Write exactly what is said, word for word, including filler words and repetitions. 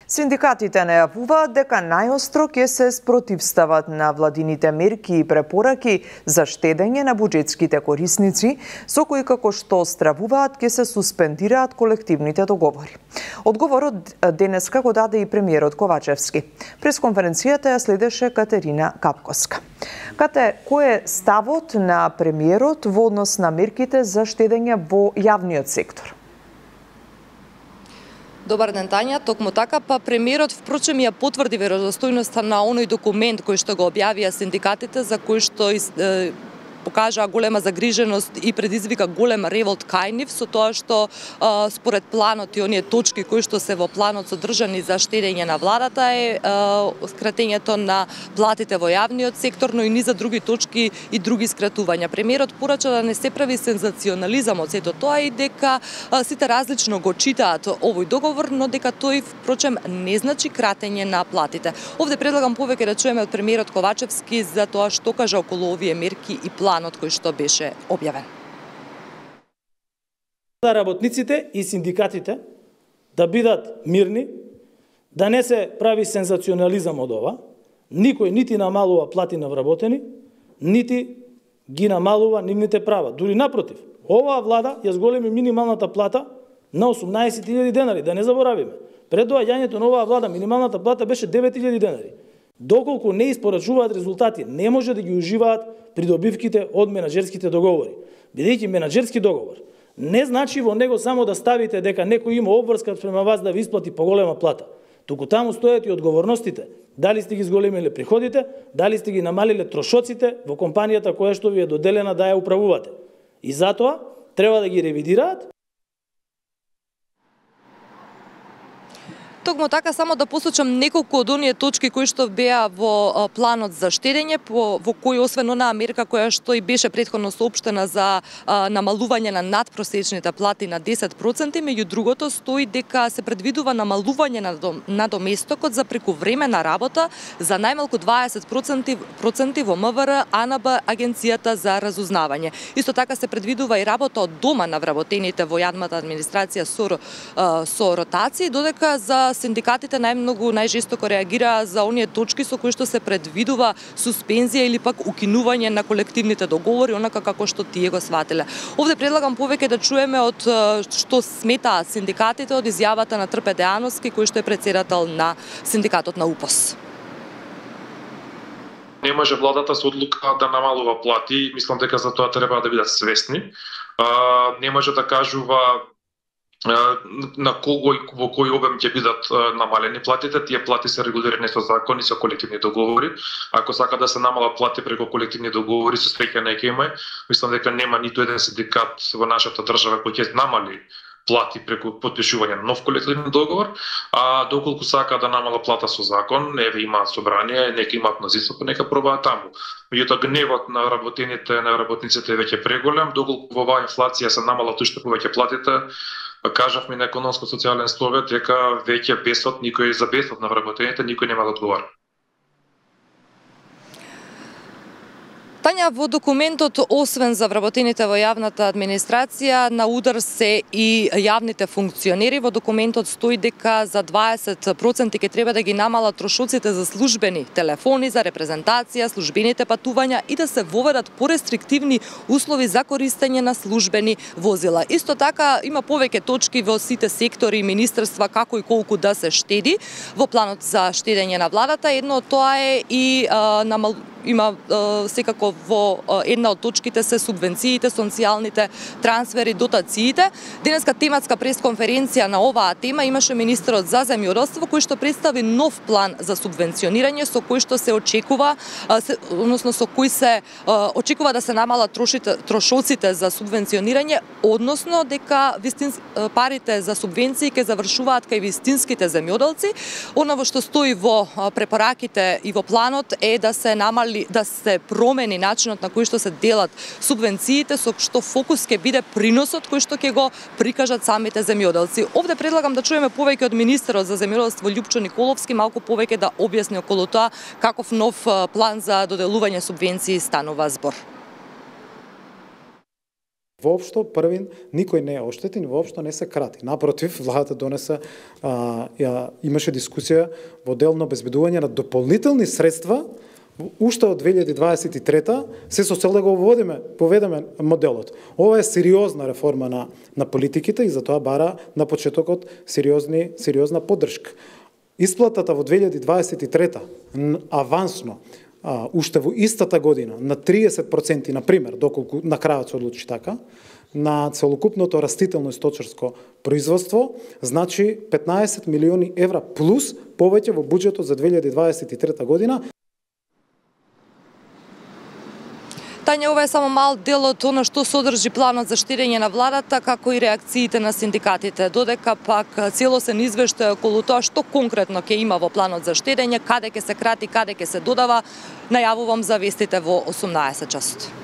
Синдикатите најавуваат дека најостро ќе се спротивстават на владините мерки и препораки за штедење на буџетските корисници, со кои како што стравуваат ќе се суспендираат колективните договори. Одговорот денеска го даде и премиерот Ковачевски. Пресконференцијата ја следеше Катерина Капковска. Кате, кој е ставот на премиерот во однос на мерките за штедење во јавниот сектор? Добар ден, Тања. Токму така, па премиерот впрочем ја потврди верозостојноста на оној документ кој што го објавија синдикатите, за кој што е, покажаа голема загриженост и предизвика голем револт кај нив, со тоа што а, според планот и оние точки кои што се во планот содржани за штедење на владата е а, скратењето на платите во јавниот сектор, но и низа други точки и други скратувања. Премиерот порача да не се прави сензационализам од сето тоа и дека а, сите различно го читаат овој договор, но дека тој впрочем не значи кратење на платите. Овде предлагам повеќе да чуеме од премиерот Ковачевски за тоа што кажа околу овие мерки и план кој што беше објавен. За работниците и синдикатите да бидат мирни, да не се прави сензационализам од ова, никој нити намалува плати на вработени, нити ги намалува нивните права. Дури напротив, оваа влада ја зголеми минималната плата на осумнаесет илјади денари, да не заборавиме. Пред доаѓањето на оваа влада минималната плата беше девет илјади денари. Доколку не испорачуваат резултати, не може да ги уживаат придобивките од менаџерските договори. Бидејќи менаџерски договор не значи во него само да ставите дека некој има обврска према вас да ви исплати поголема плата. Туку таму стојат и одговорностите. Дали сте ги зголемиле приходите, дали сте ги намалиле трошоците во компанијата која што ви е доделена да ја управувате. И затоа треба да ги ревидираат. Токму така, само да посочам неколку од оние точки кои што беа во планот за штедење, во кои освен онаа мерка која што и беше претходно соопштена за а, намалување на надпросечните плати на десет проценти, меѓу другото стои дека се предвидува намалување на, дом, на доместокот за прекувремена работа за најмалку дваесет проценти во МВР, АНБ, Агенцијата за разузнавање. Исто така се предвидува и работа од дома на вработените во јавната администрација со, со ротации, додека за синдикатите најмногу, најжестоко реагираа за оние точки со кои што се предвидува суспензија или пак укинување на колективните договори, онака како што тие го сватиле. Овде предлагам повеќе да чуеме од што сметаат синдикатите од изјавата на Трпе Деановски, кој што е претседател на синдикатот на УПОС. Не може владата со одлука да намалува плати, мислам дека за тоа треба да бидат свесни. Не може да кажува на кого и во кој обем ќе бидат намалени платите. Тие плати се регулирани со закони, со колективни договори. Ако сака да се намалат плати преку колективни договори, со среќа не ќе има. Мислам дека нема ниту еден синдикат во нашата држава кој ќе намали плати преку потпишување на нов колективен договор, а доколку сака да намала плата со закон, еве имаат собрание, нека имаат мнозинство, нека пробаат таму. Меѓутоа гневот на работените, на работниците е веќе преголем, доколку во оваа инфлација се намалат уште повеќе платите. Кажавме на економско-социјален совет дека веќе бесот, никој за бесот на вработените, никој нема да одговара. Тања, во документот, освен за вработените во јавната администрација, на удар се и јавните функционери. Во документот стои дека за дваесет проценти ќе треба да ги намалат трошоците за службени телефони, за репрезентација, службените патувања и да се воведат порестриктивни услови за користење на службени возила. Исто така, има повеќе точки во сите сектори и министерства како и колку да се штеди во планот за штедење на владата. Едно од тоа е и а, намал... има а, секако во една од точките се субвенциите, социјалните трансфери, дотациите. Денеска тематска пресконференција на оваа тема имаше министерот за земјоделство кој што представи нов план за субвенционирање со кој што се очекува, се, односно со кој се очекува да се намалат трошите, трошоците за субвенционирање, односно дека вистинс, парите за субвенции ќе завршуваат кај вистинските земјоделци. Оново што стои во препораките и во планот е да се намали, да се промени начинот на кој што се делат субвенциите, со што фокус ќе биде приносот кој што ќе го прикажат самите земјоделци. Овде предлагам да чуеме повеќе од министерот за земјоделство Љупчо Николовски, малку повеќе да објасни околу тоа каков нов план за доделување субвенции станува збор. Воопшто, првин, никој не е оштетен, воопшто не се крати. Напротив, владата донесе, а, ја, имаше дискусија во дел на обезбедување на дополнителни средства, уште од две илјади дваесет и трета, се со цел да го поведеме, поведеме моделот. Ова е сериозна реформа на, на политиките и затоа бара на почетокот сериозни, сериозна поддршка. Исплатата во две илјади дваесет и трета, авансно, а, уште во истата година, на триесет проценти, например, доколку на крајот се одлучи така, на целокупното растително и сточарско производство, значи петнаесет милиони евра плюс повеќе во буџетот за две илјади дваесет и трета година. Тања, ова е само мал дел од она што содржи планот за штедење на владата, како и реакциите на синдикатите. Додека пак целосен извештај околу тоа што конкретно ќе има во планот за штедење, каде ќе се крати, каде ќе се додава, најавувам за вестите во осумнаесет часот.